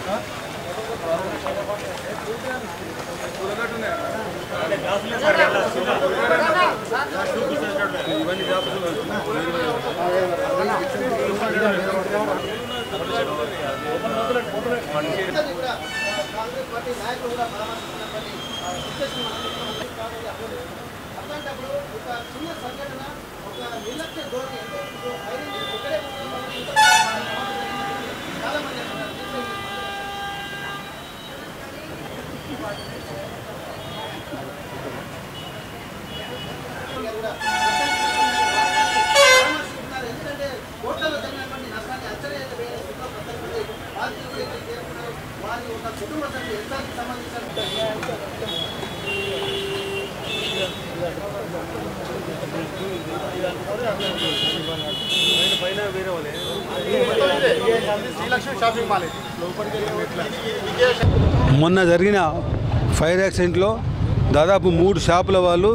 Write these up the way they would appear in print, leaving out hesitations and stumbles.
మొన్న జరిగిన ఫైర్ యాక్సిడెంట్లో దాదాపు 3 షాపుల వాళ్ళు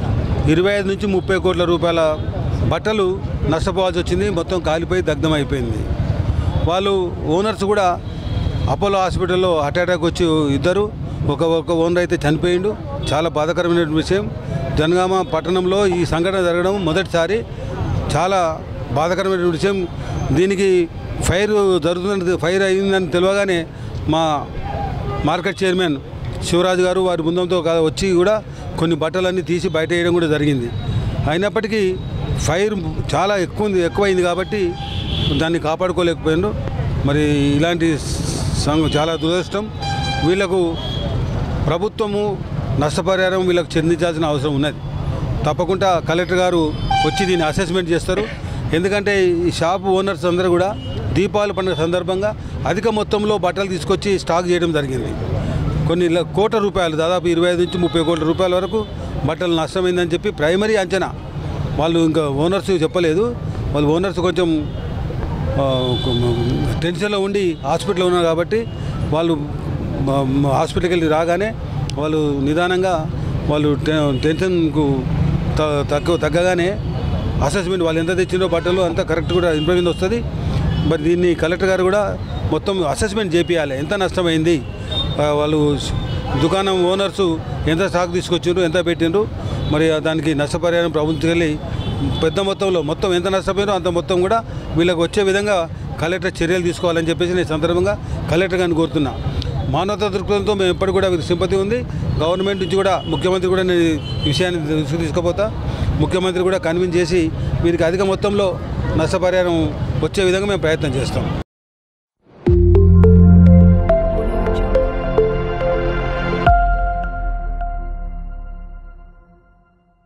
25 నుంచి 30 కోట్ల రూపాయల బట్టలు నష్టపోవాల్సి వచ్చింది. మొత్తం కాలిపోయి దగ్ధం అయిపోయింది. వాళ్ళు ఓనర్స్ కూడా అపోలో హాస్పిటల్లో హార్ట్ అటాక్ వచ్చి ఇద్దరు, ఒక ఓనర్ అయితే చనిపోయిండు. చాలా బాధాకరమైన విషయం. జనగామ పట్టణంలో ఈ సంఘటన జరగడం మొదటిసారి. చాలా బాధాకరమైన విషయం. దీనికి ఫైర్ అయిందని తెలియగానే మా మార్కెట్ చైర్మన్ శివరాజు గారు వారి బృందంతో వచ్చి కూడా కొన్ని బట్టలన్నీ తీసి బయట వేయడం కూడా జరిగింది. అయినప్పటికీ ఫైర్ చాలా ఎక్కువైంది కాబట్టి దాన్ని కాపాడుకోలేకపోయారు. మరి ఇలాంటి చాలా దురదృష్టం. వీళ్లకు ప్రభుత్వము నష్టపరిహారం వీళ్ళకు చెందించాల్సిన అవసరం ఉన్నది. తప్పకుండా కలెక్టర్ గారు వచ్చి దీన్ని అసెస్మెంట్ చేస్తారు. ఎందుకంటే ఈ షాపు ఓనర్స్ అందరూ కూడా దీపావళి పండుగ సందర్భంగా అధిక మొత్తంలో బట్టలు తీసుకొచ్చి స్టాక్ చేయడం జరిగింది. కొన్ని కోట్ల రూపాయలు, దాదాపు 25 నుంచి 30 కోట్ల రూపాయల వరకు బట్టలు నష్టమైందని చెప్పి ప్రైమరీ అంచనా. వాళ్ళు ఇంకా ఓనర్స్ చెప్పలేదు. వాళ్ళు ఓనర్స్ కొంచెం టెన్షన్లో ఉండి హాస్పిటల్లో ఉన్నారు కాబట్టి వాళ్ళు హాస్పిటల్కి వెళ్ళి రాగానే వాళ్ళు నిదానంగా వాళ్ళు టెన్షన్కు తగ్గగానే అసెస్మెంట్ వాళ్ళు ఎంత తెచ్చిందో బట్టలు అంతా కరెక్ట్ కూడా ఇన్ఫర్మేషన్ వస్తుంది. మరి దీన్ని కలెక్టర్ గారు కూడా మొత్తం అసెస్మెంట్ చేపియాలి. ఎంత నష్టమైంది, వాళ్ళు దుకాణం ఓనర్సు ఎంత స్టాక్ తీసుకొచ్చిండ్రు, ఎంత పెట్టిండ్రు, మరి దానికి నష్టపరిహారం ప్రభుత్వం వెళ్ళి పెద్ద మొత్తంలో మొత్తం ఎంత నష్టపోయారో అంత మొత్తం కూడా వీళ్ళకి వచ్చే విధంగా కలెక్టర్ చర్యలు తీసుకోవాలని చెప్పేసి నేను సందర్భంగా కలెక్టర్ గారిని కోరుతున్నా. మానవతా దృక్పథంతో మేము ఎప్పటికి కూడా సింపతి ఉంది. గవర్నమెంట్ నుంచి కూడా ముఖ్యమంత్రి కూడా నేను ఈ విషయాన్ని తీసుకుపోతా. ముఖ్యమంత్రి కూడా కన్విన్స్ చేసి వీరికి అధిక మొత్తంలో నష్టపరిహారం వచ్చే విధంగా మేము ప్రయత్నం చేస్తాం.